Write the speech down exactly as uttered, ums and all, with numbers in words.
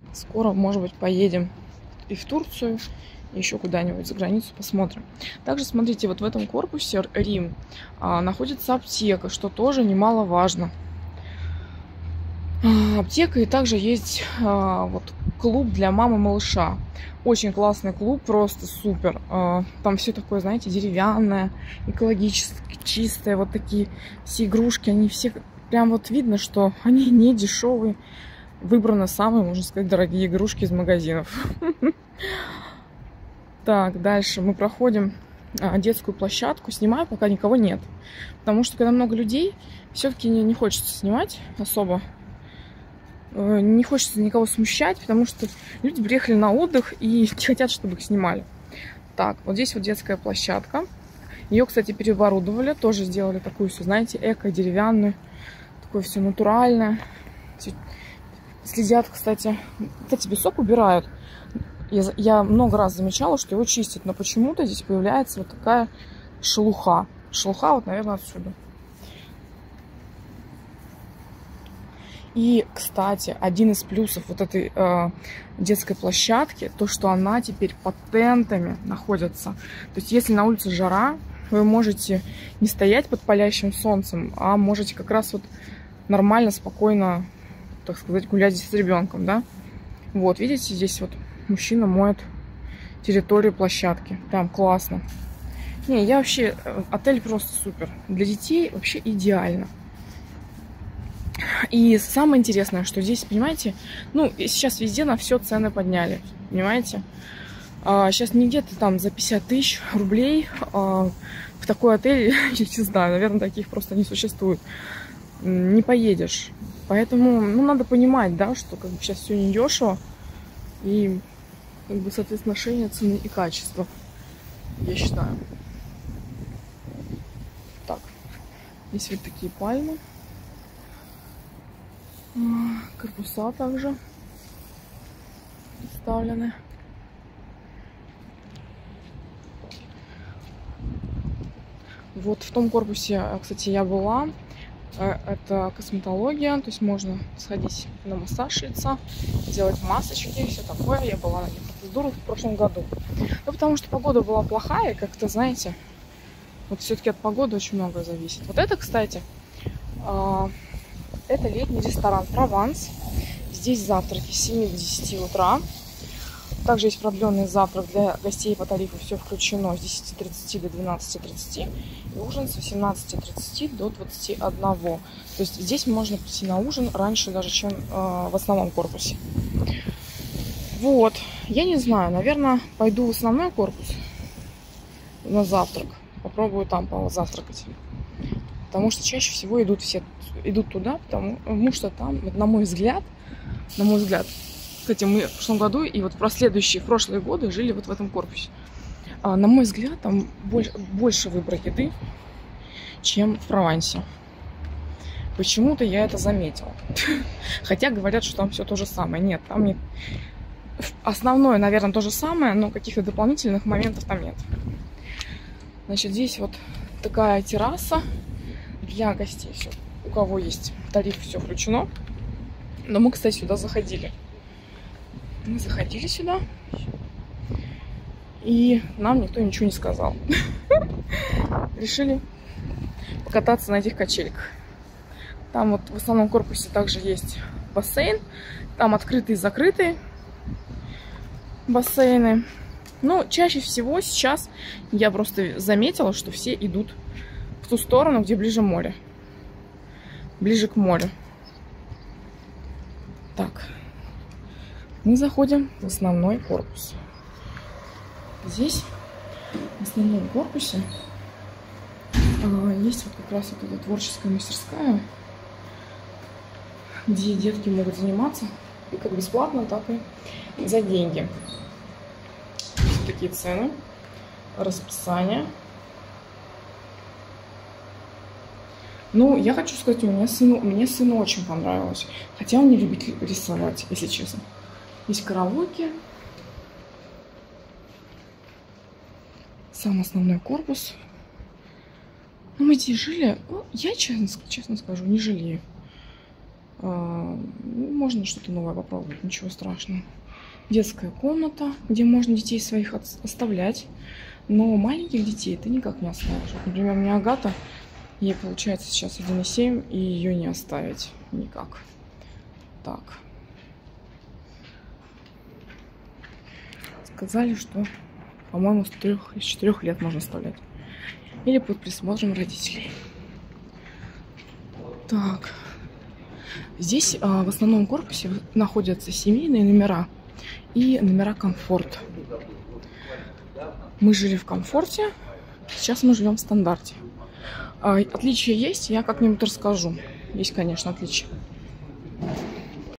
Скоро, может быть, поедем и в Турцию, и еще куда-нибудь за границу, посмотрим. Также, смотрите, вот в этом корпусе Рим а, находится аптека, что тоже немаловажно. А, аптека, и также есть а, вот клуб для мамы малыша. Очень классный клуб, просто супер. А, там все такое, знаете, деревянное, экологически чистое. Вот такие все игрушки, они все прям вот видно, что они не дешевые. Выбраны самые, можно сказать, дорогие игрушки из магазинов. Так, дальше мы проходим детскую площадку. Снимаю, пока никого нет. Потому что, когда много людей, все-таки не, не хочется снимать особо. Не хочется никого смущать, потому что люди приехали на отдых и хотят, чтобы их снимали. Так, вот здесь вот детская площадка. Ее, кстати, переоборудовали. Тоже сделали такую все, знаете, эко-деревянную. Такое все натуральное. Следят, кстати. Кстати, песок убирают. Я, я много раз замечала, что его чистят. Но почему-то здесь появляется вот такая шелуха. Шелуха вот, наверное, отсюда. И, кстати, один из плюсов вот этой э, детской площадки, то, что она теперь под тентами находится. То есть, если на улице жара, вы можете не стоять под палящим солнцем, а можете как раз вот нормально, спокойно, так сказать, гулять здесь с ребенком, да? Вот, видите, здесь вот мужчина моет территорию площадки. Прям классно. Не, я вообще... Отель просто супер. Для детей вообще идеально. И самое интересное, что здесь, понимаете, ну, сейчас везде на все цены подняли, понимаете? А, сейчас не где-то там за пятьдесят тысяч рублей а, в такой отель, я не знаю, наверное, таких просто не существует. Не поедешь. Поэтому, ну, надо понимать, да, что как бы сейчас все недешево. И, как бы, соответственно, отношение цены и качества, я считаю. Так, здесь вот такие пальмы. Корпуса также представлены. Вот в том корпусе, кстати, я была. Это косметология, то есть можно сходить на массаж лица, делать масочки, все такое. Я была на этих процедурах в прошлом году. Ну, потому что погода была плохая, как-то, знаете, вот все-таки от погоды очень многое зависит. Вот это, кстати, это летний ресторан «Прованс». Здесь завтраки с семи до десяти утра. Также есть продленный завтрак для гостей по тарифу. Все включено с десяти тридцати до двенадцати тридцати. И ужин с восемнадцати тридцати до двадцати одного. То есть здесь можно прийти на ужин раньше даже, чем э, в основном корпусе. Вот. Я не знаю. Наверное, пойду в основной корпус на завтрак. Попробую там позавтракать. Потому что чаще всего идут все идут туда, потому что там, на мой взгляд, на мой взгляд, кстати, мы в прошлом году и вот в последующие, в прошлые годы жили вот в этом корпусе. А, на мой взгляд, там больше, больше выбора еды, чем в Провансе. Почему-то я это заметила. Хотя говорят, что там все то же самое. Нет, там нет. Основное, наверное, то же самое, но каких-то дополнительных моментов там нет. Значит, здесь вот такая терраса для гостей. Все. У кого есть тариф, все включено. Но мы, кстати, сюда заходили. Мы заходили сюда. И нам никто ничего не сказал. Решили покататься на этих качельках. Там вот в основном корпусе также есть бассейн. Там открытые и закрытые бассейны. Но чаще всего сейчас я просто заметила, что все идут в ту сторону, где ближе море. Ближе к морю. Так. Мы заходим в основной корпус. Здесь, в основном корпусе, есть вот как раз вот эта творческая мастерская, где детки могут заниматься и как бесплатно, так и за деньги. Есть такие цены, расписание. Ну, я хочу сказать, у меня сыну, мне сыну очень понравилось. Хотя он не любит рисовать, если честно. Есть караоке. Сам основной корпус. Ну, мы здесь жили. Ну, я, честно, честно скажу, не жалею. Можно что-то новое попробовать, ничего страшного. Детская комната, где можно детей своих оставлять. Но маленьких детей ты никак не оставишь. Вот, например, у меня Агата, ей получается сейчас один и семь, и ее не оставить никак. Так. Сказали, что, по-моему, с трех, с четырех лет можно оставлять. Или под присмотром родителей. Так. Здесь а, в основном корпусе находятся семейные номера и номера комфорт. Мы жили в комфорте, сейчас мы живем в стандарте. А, отличия есть, я как-нибудь расскажу. Есть, конечно, отличия.